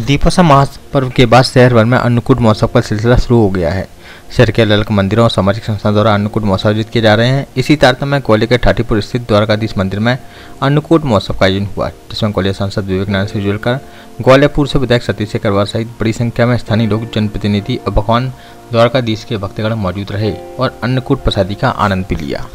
दीपोत्सव महापर्व के बाद शहर भर में अन्नकूट महोत्सव का सिलसिला शुरू हो गया है। शहर के अलग अलग मंदिरों और सामाजिक संस्थाओं द्वारा अन्नकूट महोत्सव आयोजित किए जा रहे हैं। इसी तारतम्य में ग्वालियर के ठाटीपुर स्थित द्वारकाधीश मंदिर में अन्नकूट महोत्सव का आयोजन हुआ, जिसमें ग्वालियर सांसद विवेक नारायण से जुड़कर ग्वालियर पूर्व से विधायक सतीश शेखर सहित बड़ी संख्या में स्थानीय लोग, जनप्रतिनिधि और भगवान द्वारकाधीश के भक्तगण मौजूद रहे और अन्नकूट प्रसादी का आनंद भी लिया।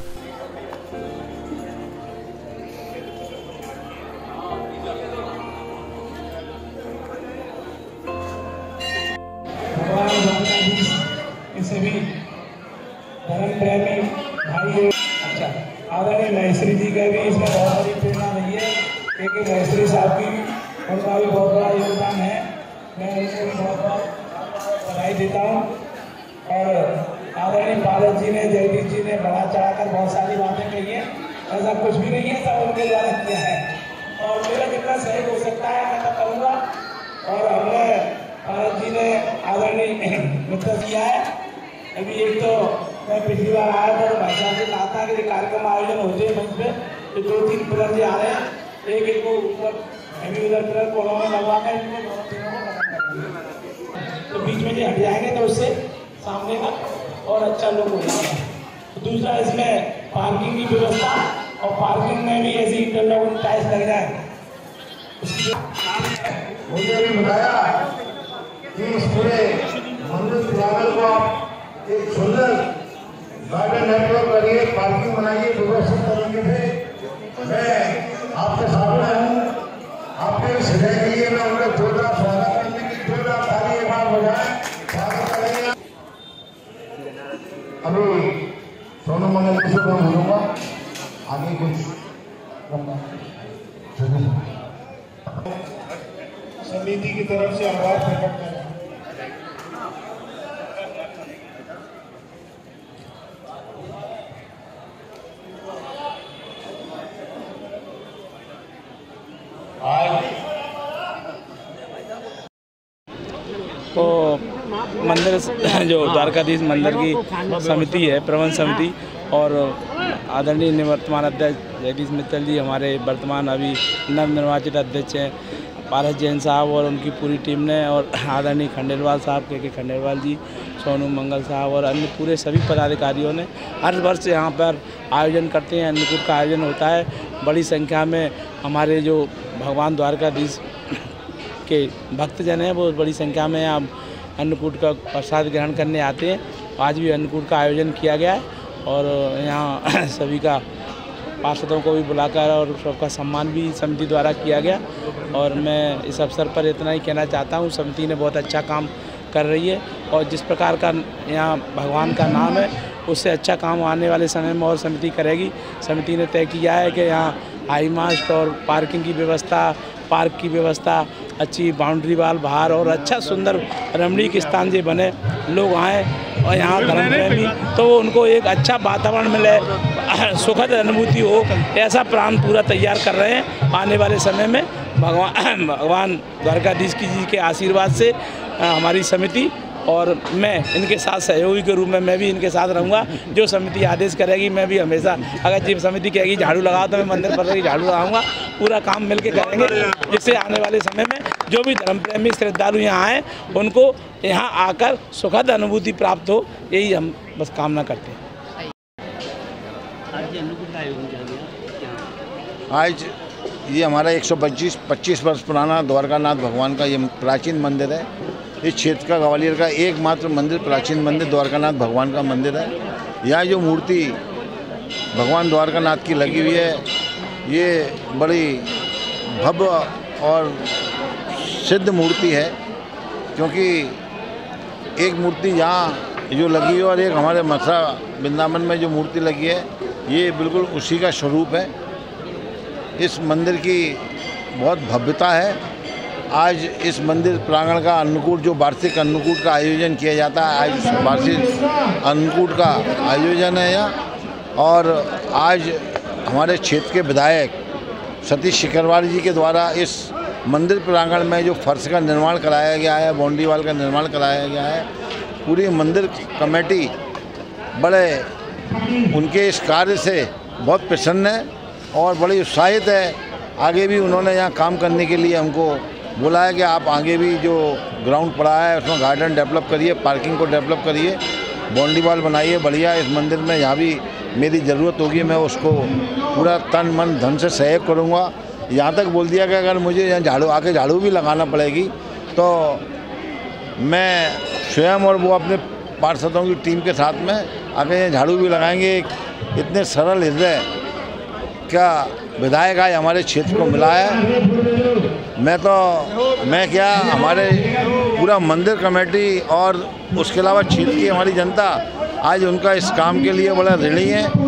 सभी धर्म प्रेमी भाई आदरणीय महेश्वरी जी का भी इसमें बहुत बड़ी प्रेरणा रही है, क्योंकि महेश्वरी साहब की उनका भी बहुत बड़ा योगदान है। मैं उनको भी बहुत बहुत बधाई देता हूँ। और आदरणीय पारस जी ने, जगदीश जी ने बढ़ा चढ़ाकर बहुत सारी बातें कही हैं। ऐसा कुछ भी नहीं है, सब उनके द्वारा किया है और मेरा जितना सहयोग हो सकता है मैं तो करूँगा। और हमने पारस जी ने आदरणीय मित्र किया है। अभी एक तो मैं पिछली बार आया था तो भाई साहब से कहा था कि कार्यक्रम आयोजन होते हैं मंच पे, तो 2-3 पिलर जी आ रहे हैं, एक इनको ऊपर अभी उधर पिलर को उन्होंने लगवा कर इनको दोनों तीनों को खत्म, तो बीच में जो हट जाएंगे तो उससे सामने का और अच्छा लोग हो जाएगा। तो दूसरा इसमें पार्किंग की व्यवस्था, और पार्किंग में भी ऐसी इंटरलॉक टाइल्स लग जाए। मुझे भी बताया कि इस पूरे मंदिर प्रांगण को आप एक सुंदर गार्डन नेटवर्क करिए, पार्किंग बनाइए व्यवस्थित तरीके से। मैं आपके सामने हूँ, आपके सहयोग के लिए मैं उनका जोरदार स्वागत करने की जोरदार ताली एक बार बजाएं, स्वागत करेंगे। अभी सोनू मंगल जी से मैं बोलूँगा आगे कुछ समिति की तरफ से आभार प्रकट करें। तो मंदिर जो द्वारकाधीश मंदिर की समिति है, प्रबंध समिति, और आदरणीय निवर्तमान अध्यक्ष जगदीश मित्तल जी हमारे वर्तमान अभी नवनिर्वाचित अध्यक्ष हैं, पारस जैन साहब और उनकी पूरी टीम ने, और आदरणीय खंडेलवाल साहब के खंडेलवाल जी, सोनू मंगल साहब और अन्य पूरे सभी पदाधिकारियों ने हर वर्ष यहाँ पर आयोजन करते हैं। अन्नकूट का आयोजन होता है, बड़ी संख्या में हमारे जो भगवान द्वारकाधीश के भक्तजन हैं वो बड़ी संख्या में यहाँ अन्नकूट का प्रसाद ग्रहण करने आते हैं। आज भी अन्नकूट का आयोजन किया गया है और यहाँ सभी का पार्षदों को भी बुलाकर और सबका सम्मान भी समिति द्वारा किया गया। और मैं इस अवसर पर इतना ही कहना चाहता हूँ, समिति ने बहुत अच्छा काम कर रही है और जिस प्रकार का यहाँ भगवान का नाम है उससे अच्छा काम आने वाले समय में और समिति करेगी। समिति ने तय किया है कि यहाँ हाई मास्ट और पार्किंग की व्यवस्था, पार्क की व्यवस्था, अच्छी बाउंड्री वाल बाहर और अच्छा सुंदर रमणीक स्थान जो बने, लोग आएँ और यहाँ धर्म प्रेमी तो उनको एक अच्छा वातावरण मिले, सुखद अनुभूति हो, ऐसा प्लान पूरा तैयार कर रहे हैं। आने वाले समय में भगवान द्वारकाधीश जी के आशीर्वाद से हमारी समिति और मैं इनके साथ सहयोगी के रूप में मैं भी इनके साथ रहूँगा। जो समिति आदेश करेगी मैं भी हमेशा, अगर जीव समिति कहेगी झाड़ू लगाओ तो मैं मंदिर पर ही झाड़ू लगाऊंगा। पूरा काम मिलके करेंगे, जिससे आने वाले समय में जो भी धर्म प्रेमी श्रद्धालु यहाँ आए उनको यहाँ आकर सुखद अनुभूति प्राप्त हो, यही हम बस कामना करते हैं। आज ये हमारा 125 वर्ष पुराना द्वारकानाथ भगवान का ये प्राचीन मंदिर है। इस क्षेत्र का, ग्वालियर का एकमात्र मंदिर, प्राचीन मंदिर द्वारकानाथ भगवान का मंदिर है। यहाँ जो मूर्ति भगवान द्वारकानाथ की लगी हुई है ये बड़ी भव्य और सिद्ध मूर्ति है, क्योंकि एक मूर्ति यहाँ जो लगी है और एक हमारे मथुरा वृंदावन में जो मूर्ति लगी है ये बिल्कुल उसी का स्वरूप है। इस मंदिर की बहुत भव्यता है। आज इस मंदिर प्रांगण का अन्नकूट, जो वार्षिक अन्नकूट का आयोजन किया जाता है, आज वार्षिक अन्नकूट का आयोजन है यहाँ। और आज हमारे क्षेत्र के विधायक सतीश शेखर जी के द्वारा इस मंदिर प्रांगण में जो फर्श का निर्माण कराया गया है, बाउंड्री वाल का निर्माण कराया गया है, पूरी मंदिर कमेटी बड़े उनके इस कार्य से बहुत प्रसन्न है और बड़ी उत्साहित है। आगे भी उन्होंने यहाँ काम करने के लिए हमको बोला है कि आप आगे भी जो ग्राउंड पड़ा है उसमें गार्डन डेवलप करिए, पार्किंग को डेवलप करिए, बाउंड्री वॉल बनाइए बढ़िया। इस मंदिर में यहाँ भी मेरी ज़रूरत होगी, मैं उसको पूरा तन मन धन से सहयोग करूँगा। यहाँ तक बोल दिया कि अगर मुझे यहाँ झाड़ू भी लगाना पड़ेगी तो मैं स्वयं और वो अपने पार्षदों की टीम के साथ में आके यहाँ झाड़ू भी लगाएंगे। इतने सरल हृदय का विधायक आज हमारे क्षेत्र को मिला है। मैं क्या हमारे पूरा मंदिर कमेटी और उसके अलावा क्षेत्र की हमारी जनता आज उनका इस काम के लिए बड़ा ऋणी है।